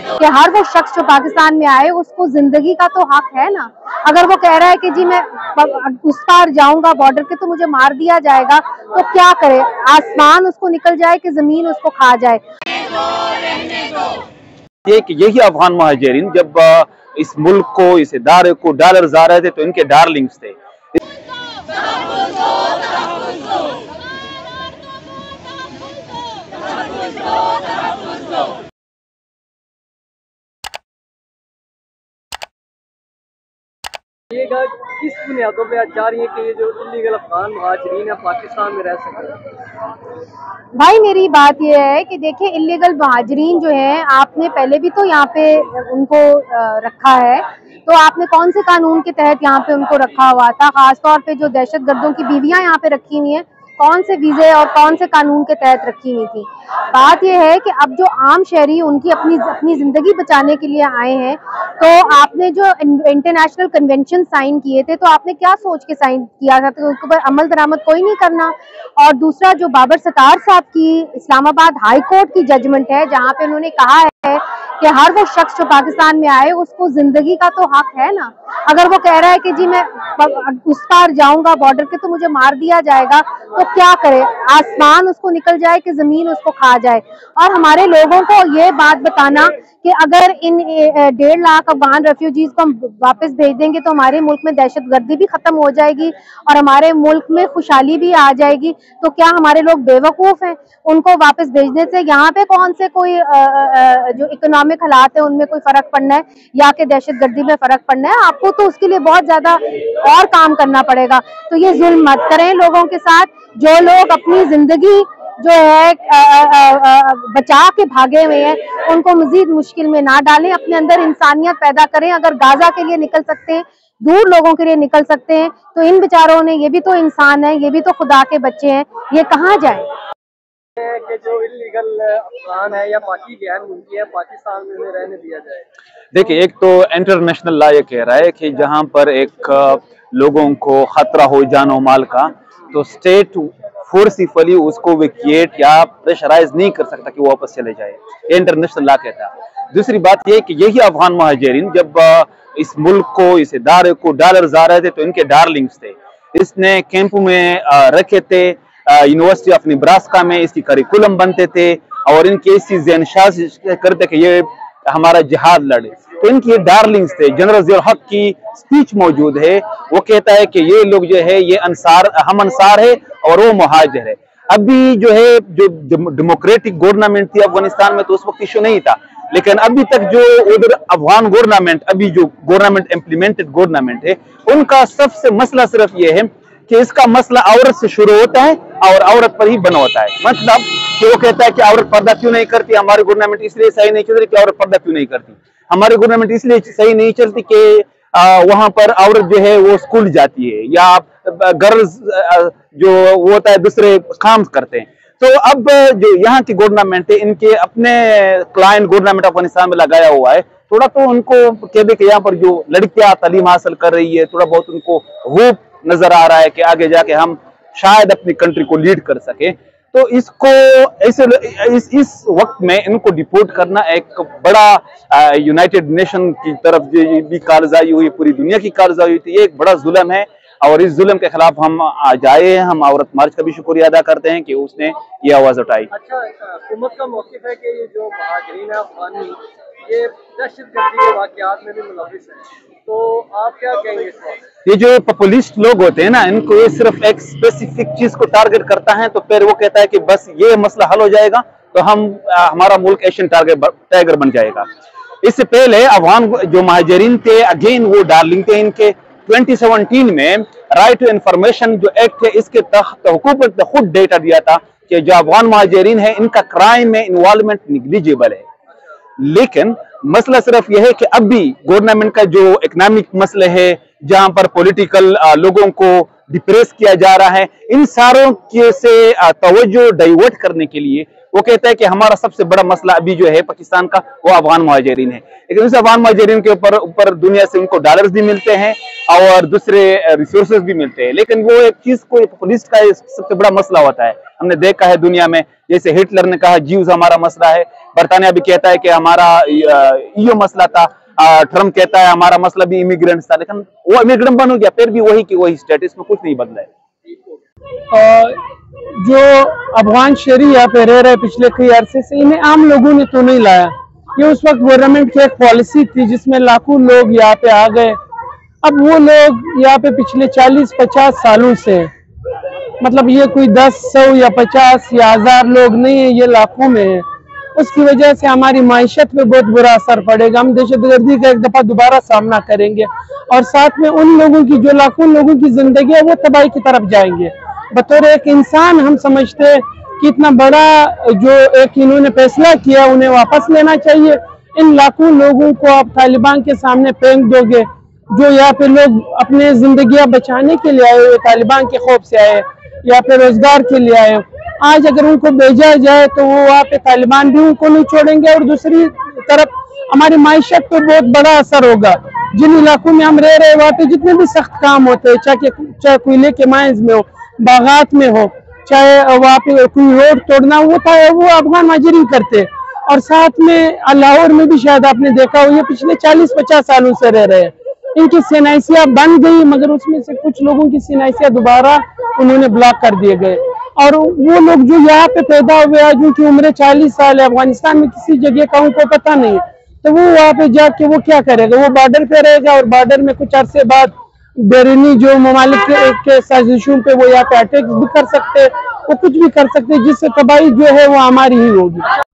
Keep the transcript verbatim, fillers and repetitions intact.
कि हर वो शख्स जो पाकिस्तान में आए उसको जिंदगी का तो हक है ना। अगर वो कह रहा है कि जी मैं उस पार जाऊंगा बॉर्डर के तो मुझे मार दिया जाएगा, तो क्या करे? आसमान उसको निकल जाए कि जमीन उसको खा जाए। यही अफगान महाजिरीन जब इस मुल्क को, इस इदारे को डॉलर्स आ रहे थे तो इनके डार्लिंग्स थे। ये किस बुनियादों पे आज जा रही है कि ये जो इलीगल अफगान महाजरीन है पाकिस्तान में रह सके? भाई मेरी बात ये है कि देखिए, इलीगल महाजरीन जो है आपने पहले भी तो यहाँ पे उनको रखा है, तो आपने कौन से कानून के तहत यहाँ पे उनको रखा हुआ था? खासतौर पे जो दहशतगर्दों की बीवियां यहाँ पे रखी हुई हैं, कौन से वीजे और कौन से कानून के तहत रखी हुई थी? बात यह है कि अब जो आम शहरी उनकी अपनी अपनी जिंदगी बचाने के लिए आए हैं, तो आपने जो इंटरनेशनल कन्वेंशन साइन किए थे, तो आपने क्या सोच के साइन किया था? तो उसके ऊपर अमल दरामद कोई नहीं करना। और दूसरा, जो बाबर सत्तार साहब की इस्लामाबाद हाई कोर्ट की जजमेंट है, जहाँ पे उन्होंने कहा है कि हर वो शख्स जो पाकिस्तान में आए उसको जिंदगी का तो हक है ना। अगर वो कह रहा है कि जी मैं उस पार जाऊंगा बॉर्डर के तो मुझे मार दिया जाएगा, तो क्या करे? आसमान उसको निकल जाए कि जमीन उसको खा जाए। और हमारे लोगों को ये बात बताना कि अगर इन डेढ़ लाख अफगान रेफ्यूजीज को हम वापस भेज देंगे तो हमारे मुल्क में दहशतगर्दी भी खत्म हो जाएगी और हमारे मुल्क में खुशहाली भी आ जाएगी, तो क्या हमारे लोग बेवकूफ हैं? उनको वापस भेजने से यहाँ पे कौन से कोई जो इकोनॉमिक हालात है उनमें कोई फर्क पड़ना है या कि दहशतगर्दी में फर्क पड़ना है? आपको तो उसके लिए बहुत ज्यादा और काम करना पड़ेगा। तो ये जुल्म मत करें लोगों के साथ। जो लोग अपनी जिंदगी जो है आ, आ, आ, बचा के भागे हुए हैं, उनको मजीद मुश्किल में ना डालें, अपने अंदर इंसानियत पैदा करें। अगर गाजा के लिए निकल सकते हैं, दूर लोगों के लिए निकल सकते हैं, तो इन बेचारों ने, ये भी तो इंसान है, ये भी तो खुदा के बच्चे हैं, ये कहाँ जाए? कि जो इलीगल अफगान है या बाकी गैर मुल्की है पाकिस्तान में उन्हें रहने दिया जाए। देखिए, एक तो इंटरनेशनल लॉ ये कह रहा है कि जहां पर एक लोगों को खतरा हो जानो माल का, तो स्टेट फोर्सिफुली उसको विकेट या प्रेशराइज नहीं कर सकता कि वो वापस चले जाए। ये इंटरनेशनल लॉ कहता है। दूसरी बात ये कि यही अफगान महाजिरीन जब इस मुल्क को, इस इदारे को डॉलर्स आ रहे थे तो इनके डार्लिंग्स थे। इसने कैंप में रखे थे, यूनिवर्सिटी ऑफ निब्रास्का में इसकी करिकुलम बनते थे और इनकी इसी ज़हनशाज़ करते कि ये हमारा जिहाद लड़े, तो इनकी ये डार्लिंग्स थे। जनरल ज़ियाउल हक की स्पीच मौजूद है, वो कहता है कि ये लोग जो है ये अंसार, हम अंसार है और वो मुहाजिर है। अभी जो है जो डेमोक्रेटिक गवर्नमेंट थी अफगानिस्तान में तो उस वक्त इशू नहीं था, लेकिन अभी तक जो उधर अफगान गवर्नमेंट, अभी जो गवर्नमेंट इम्प्लीमेंटेड गवर्नमेंट है, उनका सबसे मसला सिर्फ ये है कि इसका मसला औरत से शुरू होता है और औरत पर ही बना होता है। मतलब कि वो कहता है कि औरत पर्दा क्यों नहीं करती, हमारी गवर्नमेंट इसलिए सही नहीं चल रही कि औरत पर्दा क्यों नहीं करती, हमारी गवर्नमेंट इसलिए सही नहीं चलती कि वहां पर औरत जो है वो स्कूल जाती है या गर्ल्स जो वो होता है दूसरे काम करते हैं। तो अब जो यहाँ की गवर्नमेंट है, इनके अपने क्लाइंट गवर्नमेंट अफगानिस्तान में लगाया हुआ है, थोड़ा तो उनको कह दे कि यहाँ पर जो लड़कियां तालीम हासिल कर रही है, थोड़ा बहुत उनको होप नजर आ रहा है कि आगे जाके हम शायद अपनी कंट्री को लीड कर सके। तो इसको इस, इस इस वक्त में इनको डिपोर्ट करना एक बड़ा यूनाइटेड नेशन की तरफ भी कार्रवाई हुई, पूरी दुनिया की कार्रवाई हुई थी। ये एक बड़ा जुल्म है और इस जुल्म के खिलाफ हम आज आए हैं। हम औरत मार्च का भी शुक्रिया अदा करते हैं कि उसने ये आवाज उठाई। अच्छा, हुकूमत का मौक़िफ़ है कि ये जो महाजिरीन है अफगानी, ये दहशतगर्दी के वाक़यात में भी मुलविस है, तो आप क्या कहेंगे इस बात? ये जो पॉपुलिस्ट लोग होते हैं ना, इनको ये सिर्फ एक स्पेसिफिक चीज को टारगेट करता है, तो फिर वो कहता है कि बस ये मसला हल हो जाएगा तो हम हमारा मुल्क एशियन टारगेट टाइगर बन जाएगा। इससे पहले अफगान जो महाजिरीन थे, अगेन वो डार्लिंग थे इनके। ट्वेंटी सेवनटीन में राइट टू इंफॉर्मेशन जो एक्ट है, इसके तहत हुकूमत ने खुद डेटा दिया था कि जो अफगान महाजिरीन है इनका क्राइम में इन्वॉल्वमेंट निग्लिजिबल है। लेकिन मसला सिर्फ यह है कि अभी गवर्नमेंट का जो इकोनॉमिक मसले है, जहां पर पॉलिटिकल लोगों को डिप्रेस किया जा रहा है, इन सारों के से तवज्जो डाइवर्ट करने के लिए वो कहता है कि हमारा सबसे बड़ा मसला अभी जो है पाकिस्तान का, वो अफगान महाजिरीन है। लेकिन उस अफगान महाजिरीन के ऊपर ऊपर दुनिया से उनको डॉलर्स भी मिलते हैं और दूसरे रिसोर्सेज भी मिलते हैं, लेकिन वो एक चीज को पॉपुलिस्ट का सबसे बड़ा मसला होता है हमने देखा है दुनिया में, जैसे हिटलर ने कहा जीव्स हमारा मसला है, बरतानिया भी कहता है कि हमारा यो मसला था, ट्रम्प कहता है हमारा मसला भी इमिग्रेंट था, लेकिन वो इमिग्रेंट बन गया, फिर भी वही की वही स्टेट, इसमें कुछ नहीं बदला है। जो अफगान शहरी यहाँ पे रह रहे पिछले कई अरसे से, इन्हें आम लोगों ने तो नहीं लाया, ये उस वक्त गवर्नमेंट की एक पॉलिसी थी जिसमें लाखों लोग यहाँ पे आ गए। अब वो लोग यहाँ पे पिछले चालीस पचास सालों से, मतलब ये कोई दस सौ या पचास या हजार लोग नहीं है, ये लाखों में है। उसकी वजह से हमारी माइशत पे बहुत बुरा असर पड़ेगा, हम दहशतगर्दी का एक दफा दोबारा सामना करेंगे और साथ में उन लोगों की, जो लाखों लोगों की जिंदगी है, वो तबाही की तरफ जाएंगे। बतौर एक इंसान हम समझते हैं कि इतना बड़ा जो एक इन्होंने फैसला किया उन्हें वापस लेना चाहिए। इन लाखों लोगों को आप तालिबान के सामने फेंक दोगे, जो यहाँ पे लोग अपने जिंदगियां बचाने के लिए आए हुए, तालिबान के खौफ से आए या फिर रोजगार के लिए आए, आज अगर उनको भेजा जाए तो वो वहाँ पे तालिबान भी उनको नहीं छोड़ेंगे और दूसरी तरफ हमारी माइशत पे बहुत बड़ा असर होगा। जिन इलाकों में हम रह रहे हैं वहाँ पे जितने भी सख्त काम होते हैं, चाहे चाहे कोयले के माइंस में हो, बागात में हो, चाहे वहाँ पे कोई रोड तोड़ना वो था, वो अफगान माजरीन करते। और साथ में लाहौर में भी शायद आपने देखा हो, ये पिछले चालीस पचास सालों से रह रहे हैं, इनकी सिनाइसियाँ बन गई, मगर उसमें से कुछ लोगों की सिनाइसियाँ दोबारा उन्होंने ब्लॉक कर दिए गए। और वो लोग जो यहाँ पे पैदा हुए हैं, जिनकी उम्र चालीस साल है, अफगानिस्तान में किसी जगह का उनको पता नहीं है, तो वो वहाँ पे जाके वो क्या करेगा, वो बॉर्डर पे रहेगा और बॉर्डर में कुछ अरसे बाद बैरूनी जो ममालिक के, के साजिशों पे वो यहाँ पे अटैक भी कर सकते, वो कुछ भी कर सकते, जिससे तबाही जो है वो हमारी ही होगी।